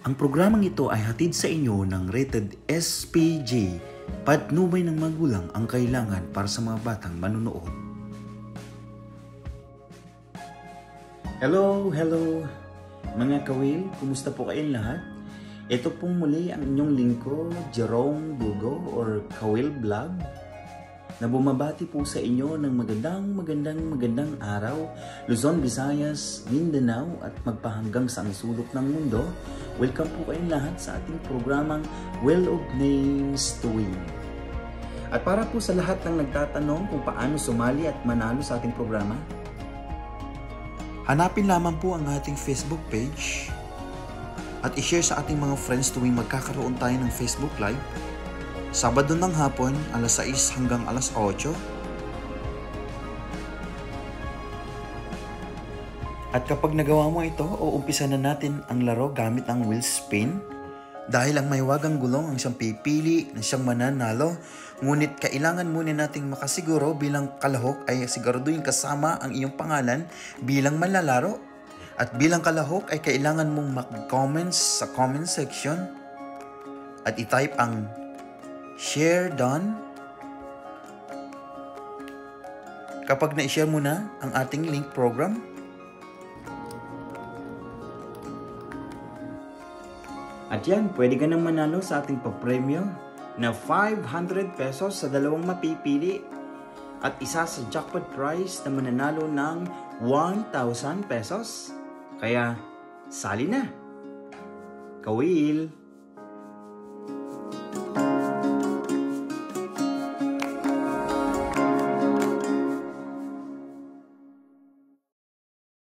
Ang programang ito ay hatid sa inyo ng rated SPJ, patnubay ng magulang ang kailangan para sa mga batang manunood. Hello mga kawil, kumusta po kayong lahat? Ito pong muli ang inyong lingkod, Jerome Bugo or Kawil Vlog, na bumabati po sa inyo ng magandang araw, Luzon, Visayas, Mindanao at magpahanggang sa ang sulok ng mundo. Welcome po kayong lahat sa ating programang Well of Names to Win. At para po sa lahat ng nagtatanong kung paano sumali at manalo sa ating programa, hanapin lamang po ang ating Facebook page at i-share sa ating mga friends tuwing magkakaroon tayo ng Facebook Live. Sabado ng hapon, alas 6 hanggang alas 8. At kapag nagawa mo ito, uumpisa na natin ang laro gamit ang wheel spin. Dahil ang mahiwagang gulong ang siyang pipili na siyang mananalo, ngunit kailangan muna nating makasiguro bilang kalahok ay siguraduhin kasama ang iyong pangalan bilang manlalaro. At bilang kalahok ay kailangan mong mag-comments sa comment section at i-type ang share done. Kapag na-share mo na ang ating link program, at yan, pwede ka nang manalo sa ating papremyo na 500 pesos sa dalawang mapipili at isa sa jackpot prize na mananalo ng 1,000 pesos. Kaya, sali na! Kawil!